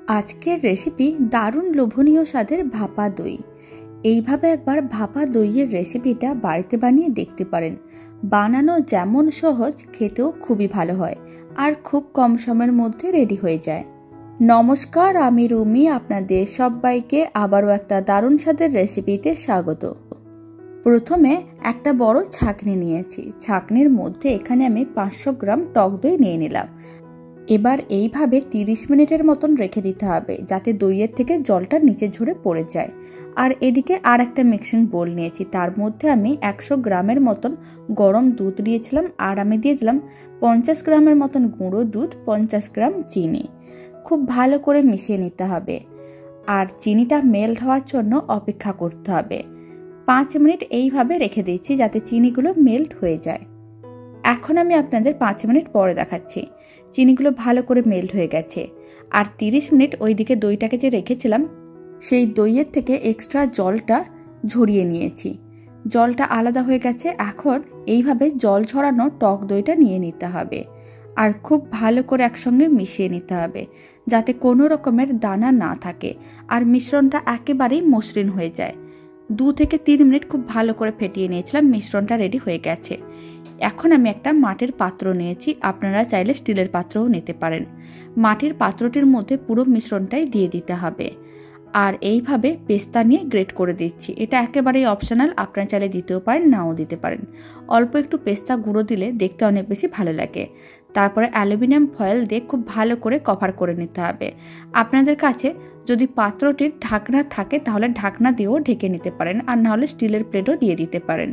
আজকের রেসিপি দারুণ লোভনীয় স্বাদের ভাপা দই। এইভাবে একবার ভাপা দইয়ের রেসিপিটা বাড়িতে বানিয়ে দেখতে পারেন। বানানো যেমন সহজ, খেতেও খুবই ভালো হয় আর খুব কম সময়ের মধ্যে রেডি হয়ে যায়। নমস্কার, আমি রুমি। আপনাদের সবাইকে আবারও একটা দারুণ স্বাদের রেসিপিতে স্বাগত। প্রথমে একটা বড় ছাঁকনি নিয়েছি। ছাঁকনির মধ্যে এখানে আমি 500 গ্রাম টক দই নিয়ে নিলাম। এবার এইভাবে 30 মিনিটের মতন রেখে দিতে হবে, যাতে দইয়ের থেকে জলটা নিচে ঝরে পড়ে যায়। আর এদিকে আর একটা মিক্সিং বোল নিয়েছি, তার মধ্যে আমি 100 গ্রামের মতন গরম দুধ দিয়েছিলাম, আর আমি দিয়েছিলাম 50 গ্রামের মতন গুঁড়ো দুধ, 50 গ্রাম চিনি। খুব ভালো করে মিশিয়ে নিতে হবে, আর চিনিটা মেল্ট হওয়ার জন্য অপেক্ষা করতে হবে। 5 মিনিট এইভাবে রেখে দিচ্ছি, যাতে চিনিগুলো মেল্ট হয়ে যায়। এখন আমি আপনাদের 5 মিনিট পরে দেখাচ্ছি। চিনিগুলো ভালো করে মেল্ট হয়ে গেছে। আর 30 মিনিট ওইদিকে দইটাকে যে রেখেছিলাম, সেই দইয়ের থেকে এক্সট্রা জলটা ঝরিয়ে নিয়েছি। জলটা আলাদা হয়ে গেছে। এখন এইভাবে জল ঝরানো টক দইটা নিয়ে নিতে হবে, আর খুব ভালো করে একসঙ্গে মিশিয়ে নিতে হবে, যাতে কোনো রকমের দানা না থাকে আর মিশ্রণটা একেবারেই মসৃণ হয়ে যায়। 2 থেকে 3 মিনিট খুব ভালো করে ফেটিয়ে নিয়েছিলাম। মিশ্রণটা রেডি হয়ে গেছে। এখন আমি একটা মাটির পাত্র নিয়েছি, আপনারা চাইলে স্টিলের পাত্রও নিতে পারেন। মাটির পাত্রটির মধ্যে পুরো মিশ্রণটাই দিয়ে দিতে হবে, আর এইভাবে পেস্তা নিয়ে গ্রেট করে দিচ্ছি। এটা একেবারেই অপশনাল, আপনারা চাইলে দিতেও পারেন, নাও দিতে পারেন। অল্প একটু পেস্তা গুঁড়ো দিলে দেখতে অনেক বেশি ভালো লাগে। তারপরে অ্যালুমিনিয়াম ফয়েল দিয়ে খুব ভালো করে কভার করে নিতে হবে। আপনাদের কাছে যদি পাত্রটির ঢাকনা থাকে তাহলে ঢাকনা দিয়েও ঢেকে নিতে পারেন, আর নাহলে স্টিলের প্লেটও দিয়ে দিতে পারেন।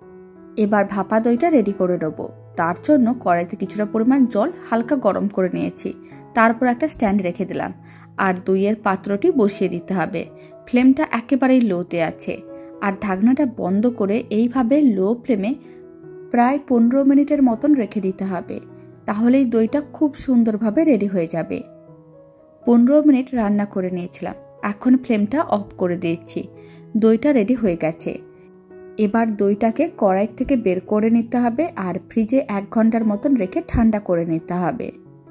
এবার ভাপা দইটা রেডি করে নেব। তার জন্য কড়াইতে কিছুটা পরিমাণ জল হালকা গরম করে নিয়েছি। তারপর একটা স্ট্যান্ড রেখে দিলাম, আর দইয়ের পাত্রটি বসিয়ে দিতে হবে। ফ্লেমটা একেবারেই লোতে আছে, আর ঢাকনাটা বন্ধ করে এইভাবে লো ফ্লেমে প্রায় 15 মিনিটের মতন রেখে দিতে হবে। তাহলেই দইটা খুব সুন্দরভাবে রেডি হয়ে যাবে। 15 মিনিট রান্না করে নিয়েছিলাম। এখন ফ্লেমটা অফ করে দিয়েছি। দইটা রেডি হয়ে গেছে। এবার দইটাকে কড়াই থেকে বের করে নিতে হবে, আর ফ্রিজে 1 ঘন্টার মতন রেখে ঠান্ডা করে নিতে হবে।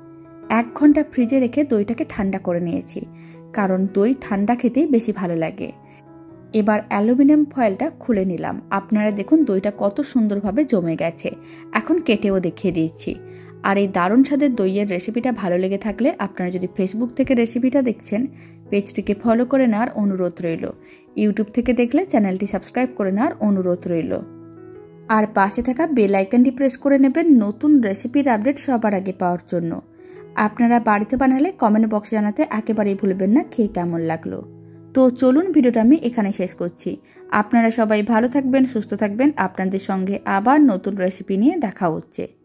1 ঘন্টা ফ্রিজে রেখে দইটাকে ঠান্ডা করে নিয়েছি, কারণ দই ঠান্ডা খেতেই বেশি ভালো লাগে। এবার অ্যালুমিনিয়াম ফয়েলটা খুলে নিলাম। আপনারা দেখুন দইটা কত সুন্দরভাবে জমে গেছে। এখন কেটেও দেখিয়ে দিচ্ছি। আর এই দারুণ স্বাদের দইয়ের রেসিপিটা ভালো লেগে থাকলে আপনারা যদি ফেসবুক থেকে রেসিপিটা দেখছেন, পেজটিকে ফলো করে নেওয়ার অনুরোধ রইল। ইউটিউব থেকে দেখলে চ্যানেলটি সাবস্ক্রাইব করে নেওয়ার অনুরোধ রইল। আর পাশে থাকা বেল আইকনটি প্রেস করে নেবেন নতুন রেসিপির আপডেট সবার আগে পাওয়ার জন্য। আপনারা বাড়িতে বানালে কমেন্ট বক্সে জানাতে একেবারেই ভুলবেন না খেয়ে কেমন লাগলো। তো চলুন, ভিডিওটা আমি এখানে শেষ করছি। আপনারা সবাই ভালো থাকবেন, সুস্থ থাকবেন। আপনাদের সঙ্গে আবার নতুন রেসিপি নিয়ে দেখা হচ্ছে।